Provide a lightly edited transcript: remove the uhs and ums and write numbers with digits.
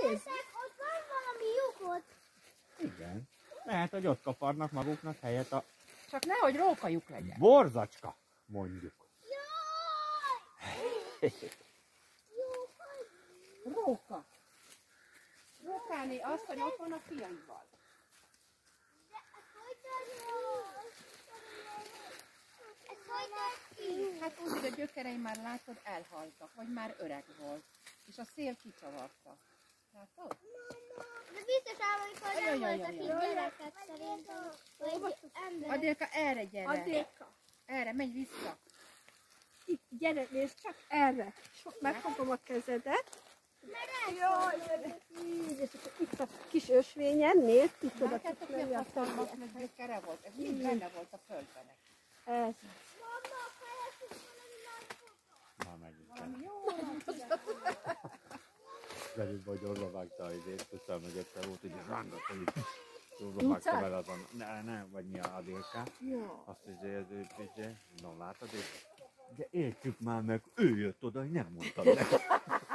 nézd! Ott van valami lyukot. Igen. Lehet, hogy ott kaparnak maguknak helyet a Csak nehogy rókajuk legyen. borzacska, mondjuk. Jaj! Róka. Rókáné asszony ott van a fiaival. De ez hogy ez hogy ki? Hát úgy, hogy a gyökerei már látod elhaltak, vagy már öreg volt. És a szél kicsavarta. Látod? De biztos amikor nem voltak itt gyerekek szerintem. Vagy emberek. Adélka, erre gyere. Adéka, Erre, menj vissza. itt gyere, nézd csak erre. Sok megfogom a kezedet. Jaj, és akkor itt a kis ösvényen, nézd, itt oda Látjátok, tudsz hogy menni a a hatalmas többiek. nagy gyökere volt? Ez mind benne volt a földben. Ez. Mamma, keresünk valami nagy fotót. Már megint. Valami jó. Velük vagy orva vágta a izét, köszönöm, hogy egyszer volt, hogy rángat, hogy orva vágta vele azon. Ne, vagy mi a Adélka. Jó. Azt no látod, és de értjük már meg, ő jött oda, hogy nem mondtad neki.